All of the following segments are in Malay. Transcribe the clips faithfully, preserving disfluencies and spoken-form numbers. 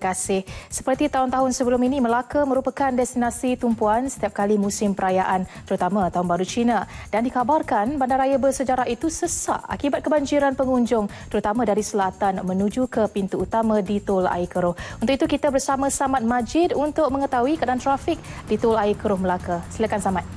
kasih. Seperti tahun-tahun sebelum ini, Melaka merupakan destinasi tumpuan setiap kali musim perayaan, terutama Tahun Baru Cina. Dan dikabarkan bandaraya bersejarah itu sesak akibat kebanjiran pengunjung, terutama dari selatan menuju ke pintu utama di Tol Air Keroh. Untuk itu, kita bersama Samad Majid untuk mengetahui keadaan trafik di Tol Air Keroh Melaka. Silakan Samad.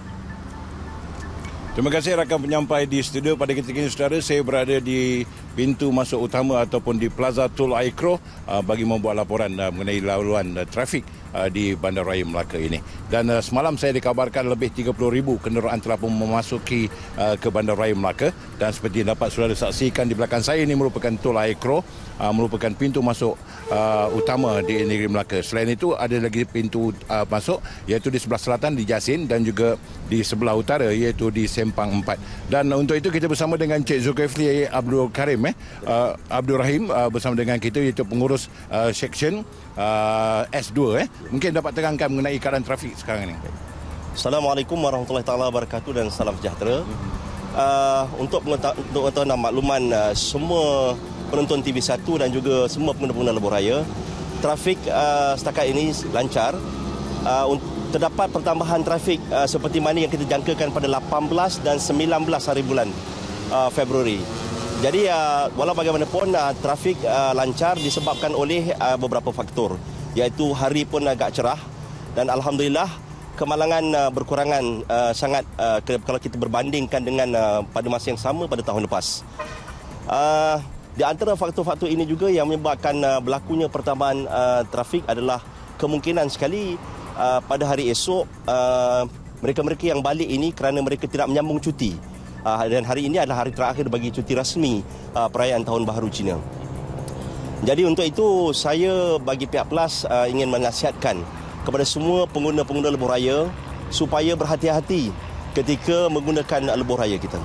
Terima kasih rakan penyampai di studio. Pada ketika ini, saudara, saya berada di pintu masuk utama ataupun di Plaza Tol Air Keroh bagi membuat laporan mengenai laluan trafik di Bandaraya Melaka ini. Dan semalam saya dikabarkan lebih tiga puluh ribu kenderaan telah pun memasuki ke Bandaraya Melaka. Dan seperti dapat saudara saksikan di belakang saya, ini merupakan Tol Air Keroh, merupakan pintu masuk utama di negeri Melaka. Selain itu, ada lagi pintu masuk iaitu di sebelah selatan di Jasin dan juga di sebelah utara iaitu di Sempang empat. Dan untuk itu kita bersama dengan Cik Zulkifli Abdul Karim eh uh, Abdul Rahim uh, bersama dengan kita iaitu pengurus uh, seksyen uh, S dua eh mungkin dapat terangkan mengenai keadaan trafik sekarang ini. Assalamualaikum warahmatullahi taala wabarakatuh dan salam sejahtera. Uh, untuk pengetahuan makluman uh, semua penonton T V satu dan juga semua pengguna-pengguna lebuh raya, trafik uh, setakat ini lancar. Uh, terdapat pertambahan trafik uh, seperti mana yang kita jangkakan pada lapan belas dan sembilan belas hari bulan uh, Februari. Jadi uh, walau bagaimanapun uh, trafik uh, lancar disebabkan oleh uh, beberapa faktor, iaitu hari pun agak cerah dan alhamdulillah kemalangan uh, berkurangan uh, sangat uh, ke, kalau kita berbandingkan dengan uh, pada masa yang sama pada tahun lepas. Uh, di antara faktor-faktor ini juga yang menyebabkan uh, berlakunya pertambahan uh, trafik adalah kemungkinan sekali Uh, pada hari esok uh, mereka-mereka yang balik ini kerana mereka tidak menyambung cuti uh, dan hari ini adalah hari terakhir bagi cuti rasmi uh, perayaan Tahun Baharu Cina. Jadi untuk itu saya bagi pihak Plus uh, ingin menasihatkan kepada semua pengguna-pengguna lebuh raya supaya berhati-hati ketika menggunakan lebuh raya kita.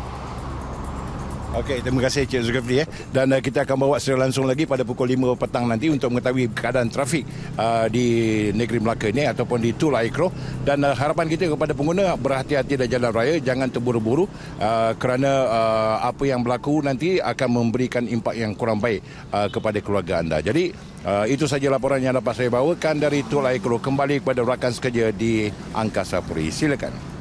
Okey, terima kasih Cik Zulkifli eh. Dan uh, kita akan bawa secara langsung lagi pada pukul lima petang nanti untuk mengetahui keadaan trafik uh, di negeri Melaka ini ataupun di Tol Air Keroh. Dan uh, harapan kita kepada pengguna berhati-hati di jalan raya, jangan terburu-buru uh, kerana uh, apa yang berlaku nanti akan memberikan impak yang kurang baik uh, kepada keluarga anda. Jadi uh, itu saja laporan yang dapat saya bawakan dari Tol Air Keroh. Kembali kepada rakan sekerja di Angkasa Puri. Silakan.